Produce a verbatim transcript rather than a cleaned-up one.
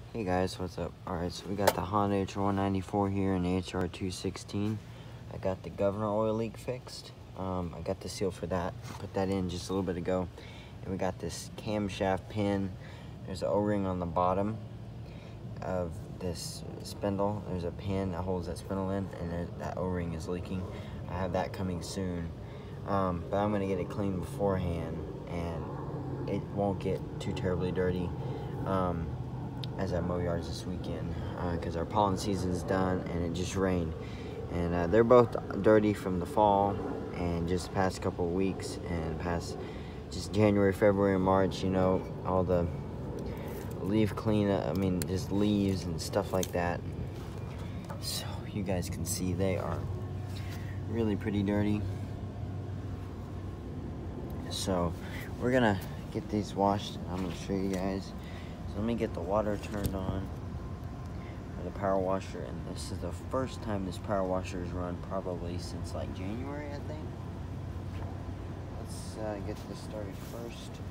Hey guys, what's up? Alright, so we got the Honda H R one ninety-four here and the H R two sixteen. I got the governor oil leak fixed. Um, I got the seal for that. Put that in just a little bit ago. And we got this camshaft pin. There's an O-ring on the bottom of this spindle. There's a pin that holds that spindle in, and there, that O-ring is leaking. I have that coming soon. Um, but I'm going to get it cleaned beforehand, and it won't get too terribly dirty. Um, as I mow yards this weekend, because uh, our pollen season is done and it just rained, and uh, they're both dirty from the fall and just the past couple of weeks and past just January, February, and March. You know, all the leaf cleanup, I mean just leaves and stuff like that. So you guys can see they are really pretty dirty. So we're gonna get these washed, and I'm gonna show you guys. So let me get the water turned on for the power washer, and this is the first time this power washer is run probably since like January, I think. Let's uh, get this started first.